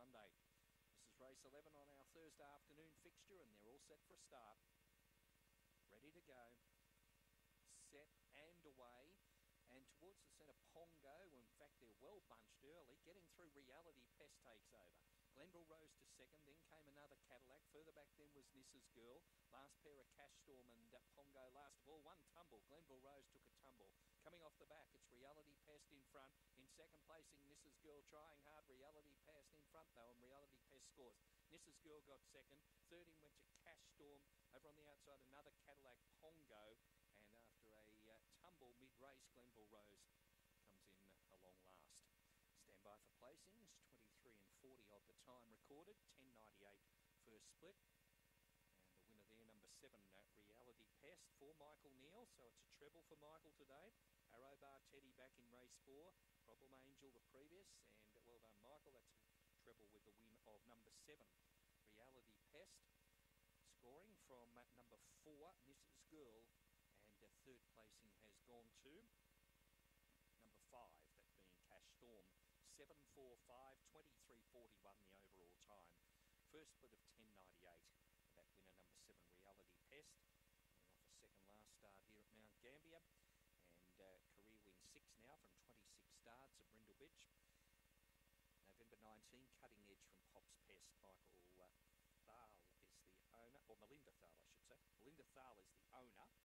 Sunday. This is race 11 on our Thursday afternoon fixture, and they're all set for a start. Ready to go. Set and away. And towards the centre, Pongo. In fact, they're well bunched early. Getting through Reality Pest takes over. Glenville Rose to second, then came another Cadillac. Further back then was Nissa's Girl. Last pair of Cash Storm and Pongo last of all. One tumble. Glenville Rose took a tumble. Coming off the back, it's Reality Pest in front. In second placing, Nissa's Girl trying hard. Reality Pest in front though, and Reality Pest scores. Nissa's Girl got second. Third in went to Cash Storm. Over on the outside, another Cadillac, Pongo. And after a tumble mid-race, Glenville Rose comes in along last. Stand by for placings, 23 and 40 odd the time recorded, 10.98 first split. And the winner there, number 7, Reality Pest for Michael Neal. So it's a treble for Michael today. Arrow Bar Teddy back in race 4. Problem Angel the previous. And well done, Michael. That's a treble with the win of number 7, Reality Pest. Scoring from number 4, Mrs. Girl. And third placing has gone to number 5, that being Cash Storm. 7.45, 23.41 the overall time. First split of 10.98. And that winner, number 7, Reality Pest. And off a second last start here at Mount Gambier. And career win 6 now from 26 starts at Brindle Beach. November 19, Cutting Edge from Pops Pest. Michael Thal is the owner, or Melinda Thal, I should say. Melinda Thal is the owner.